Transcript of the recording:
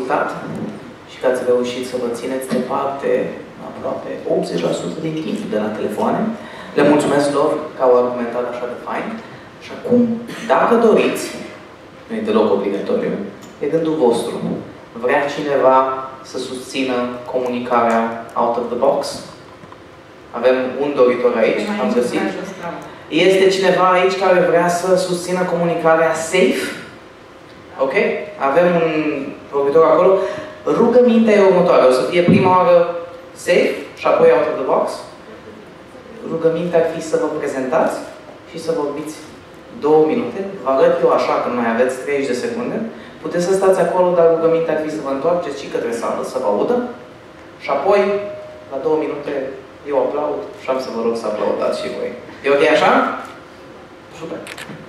ascultat și că ați reușit să vă țineți departe aproape 80% din timp de la telefoane. Le mulțumesc lor că au argumentat așa de fain. Și acum, dacă doriți, nu e deloc obligatoriu, e gândul vostru. Vrea cineva să susțină comunicarea out of the box? Avem un doritor aici, am găsit. Este cineva aici care vrea să susțină comunicarea safe? Ok? Avem un vorbitor acolo. Rugămintea e următoarea. O să fie prima oară safe și apoi out of the box. Rugămintea ar fi să vă prezentați și să vorbiți 2 minute. Vă arăt eu așa că mai aveți 30 de secunde. Puteți să stați acolo, dar rugămintea ar fi să vă întoarceți și către sală, să vă audă. Și apoi, la 2 minute, eu aplaud și am să vă rog să aplaudați și voi. E ok așa? Super!